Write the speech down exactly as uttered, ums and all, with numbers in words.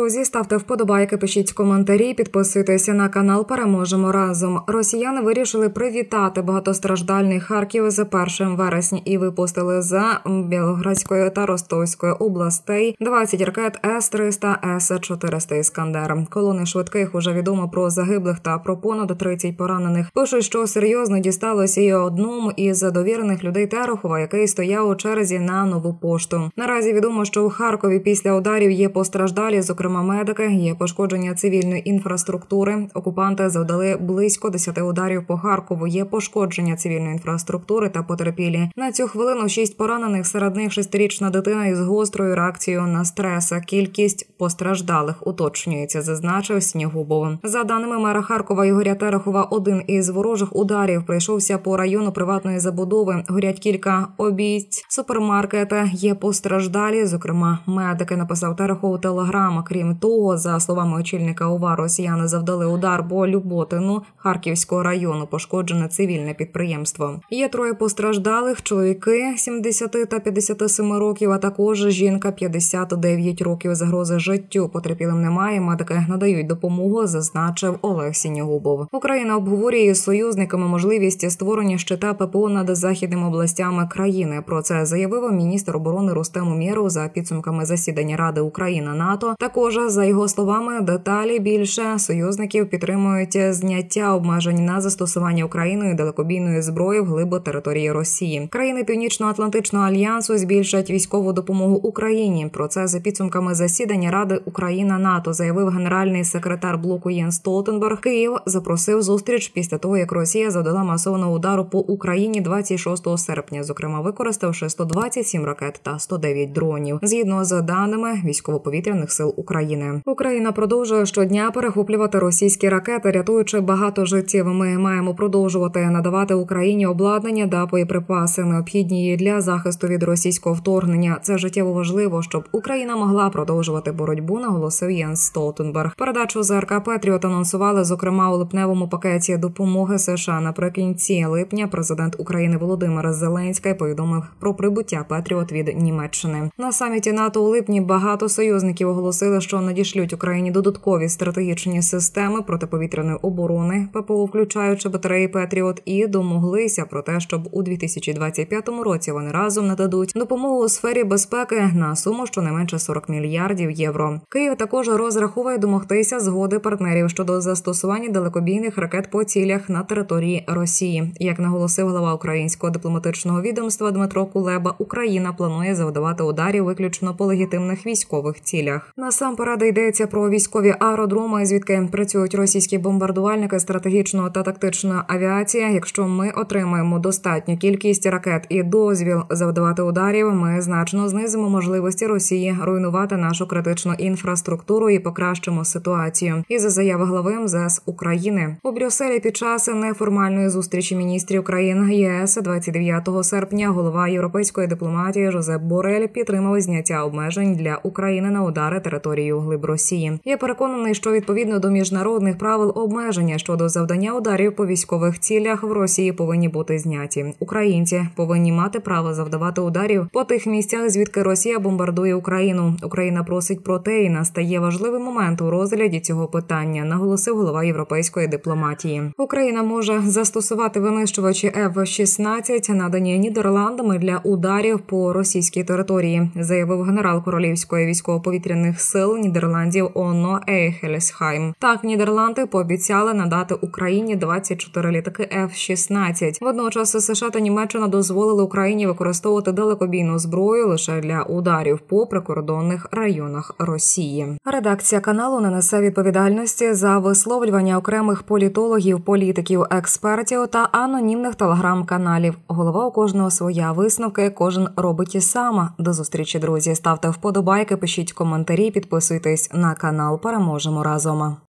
Друзі, ставте вподобайки, пишіть коментарі, підписуйтеся на канал «Переможемо разом». Росіяни вирішили привітати багатостраждальний Харків за першим вересня і випустили за Білгородської та Ростовської областей двадцять ракет С триста, С чотириста «Іскандер». Колони швидких уже відомо про загиблих та про понад тридцять поранених. Пишуть, що серйозно дісталося і одному із довірених людей Терехова, який стояв у черзі на Нову пошту. Наразі відомо, що у Харкові після ударів є постраждалі, зокрема медики, є пошкодження цивільної інфраструктури. Окупанти завдали близько десяти ударів по Харкову. Є пошкодження цивільної інфраструктури та потерпілі. На цю хвилину шість поранених, серед них шестирічна дитина із гострою реакцією на стрес. Кількість постраждалих уточнюється, зазначив Снігубов. За даними мера Харкова Ігоря Терехова, один із ворожих ударів прийшовся по району приватної забудови. Горять кілька обійсть, супермаркети, є постраждалі, зокрема медики, написав Терехов у телеграм. Крім того, за словами очільника ОВА, росіяни завдали удар по Люботину Харківського району, пошкоджене цивільне підприємство. Є троє постраждалих, чоловіки сімдесят та п'ятдесят сім років, а також жінка п'ятдесят дев'ять років. Загрози життю потерпілим немає, медики надають допомогу, зазначив Олег Снігубов. Україна обговорює із союзниками можливість створення щита ППО над західними областями країни. Про це заявив міністр оборони Рустем Умєров за підсумками засідання Ради Україна-НАТО. Також, за його словами, деталі більше союзників підтримують зняття обмежень на застосування Україною далекобійної зброї вглиб території Росії. Країни Північно-Атлантичного альянсу збільшать військову допомогу Україні. Про це за підсумками засідання Ради Україна-НАТО заявив генеральний секретар блоку Єнс Столтенберг. Київ запросив зустріч після того, як Росія завдала масованого удару по Україні двадцять шостого серпня, зокрема використавши сто двадцять сім ракет та сто дев'ять дронів. Згідно з даними військово-повітряних сил України. Україна продовжує щодня перехоплювати російські ракети, рятуючи багато життів. Ми маємо продовжувати надавати Україні обладнання та боєприпаси, необхідні для захисту від російського вторгнення. Це життєво важливо, щоб Україна могла продовжувати боротьбу, наголосив Єнс Столтенберг. Передачу ЗРК «Петріот» анонсували, зокрема, у липневому пакеті допомоги США. Наприкінці липня президент України Володимир Зеленський повідомив про прибуття «Петріот» від Німеччини. На саміті НАТО у липні багато союзників оголосили, що надішлють Україні додаткові стратегічні системи протиповітряної оборони, ППО, включаючи батареї «Петріот», і домоглися про те, щоб у дві тисячі двадцять п'ятому році вони разом нададуть допомогу у сфері безпеки на суму щонайменше сорок мільярдів євро. Київ також розраховує домогтися згоди партнерів щодо застосування далекобійних ракет по цілях на території Росії. Як наголосив глава українського дипломатичного відомства Дмитро Кулеба, Україна планує завдавати ударів виключно по легітимних військових цілях. Насамперед йдеться про військові аеродроми, звідки працюють російські бомбардувальники стратегічної та тактичної авіації. Якщо ми отримаємо достатню кількість ракет і дозвіл завдавати ударів, ми значно знизимо можливості Росії руйнувати нашу критичну інфраструктуру і покращимо ситуацію. Із заяви глави ем зе ес України. У Брюсселі під час неформальної зустрічі міністрів країн ЄС двадцять дев'ятого серпня голова європейської дипломатії Жозеп Борель підтримав зняття обмежень для України на удари територією глиб Росії. Я переконаний, що відповідно до міжнародних правил обмеження щодо завдання ударів по військових цілях в Росії повинні бути зняті. Українці повинні мати право завдавати ударів по тих місцях, звідки Росія бомбардує Україну. Україна просить про те, і настає важливий момент у розгляді цього питання, наголосив голова європейської дипломатії. Україна може застосувати винищувачі еф шістнадцять, надані Нідерландами для ударів по російській території, заявив генерал Королівської військово-повітряних сил Нідерландів Онно Ейхельсхайм. Так, Нідерланди пообіцяли надати Україні двадцять чотири літаки еф шістнадцять. Водночас США та Німеччина дозволили Україні використовувати далекобійну зброю лише для ударів по прикордонних районах Росії. Редакція каналу не несе відповідальності за висловлювання окремих політологів, політиків, експертів та анонімних телеграм-каналів. Голова у кожного своя, висновки кожен робить і сам. До зустрічі, друзі. Ставте вподобайки, пишіть коментарі, підписуйтесь на канал. Переможемо разом.